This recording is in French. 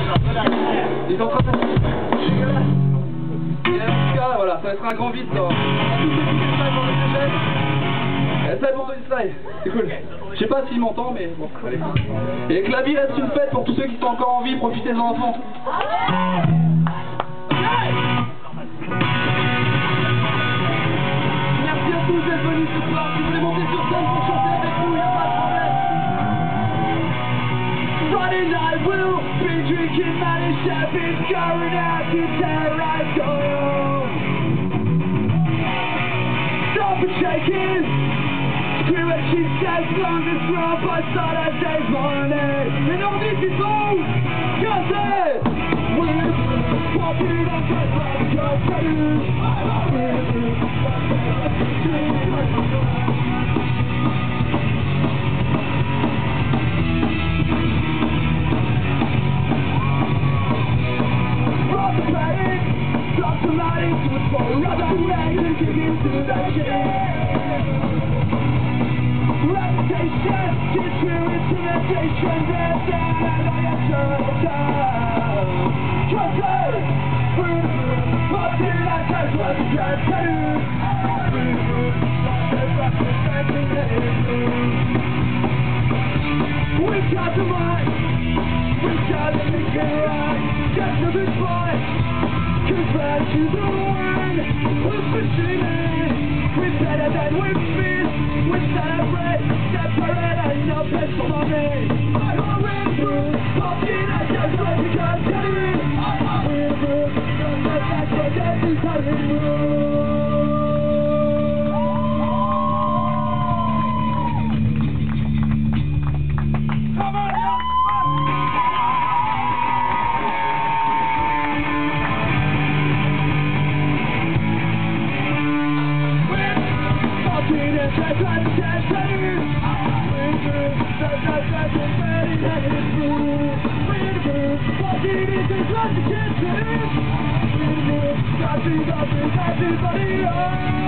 Ils sont en train de... Et en tout cas, voilà, ça va être un grand vide dans... C'est bon, Slide, c'est cool. Je sais pas s'il m'entend, mais bon, allez. Et que la vie reste une fête pour tous ceux qui sont encore en vie, profitez-en à fond. Merci à tous d'être venus ce soir. Si vous voulez monter sur scène pour chanter avec nous, y'a pas de problème. Friday night we'll be drinking money, champagne, going out to terrorize gold. Stop and shaking. Screw what she says, long as we're on by Saturday's morning. And all these people, just it. We're walking on the road, just rock the planet, drop the light into a floor, rock the way and dig into that shit. Reputation, get through intimidation, there's down and I am turned down. Trust it, marching like I was a tattoo. We got the mind, we got the thinking right. Get to this point, compared to the one who's pushing it. We're better than we've been. We celebrate, separate, and no place for money. I'm already through, walking at the road because we're through, don't let that forget this how we move. Come on, everybody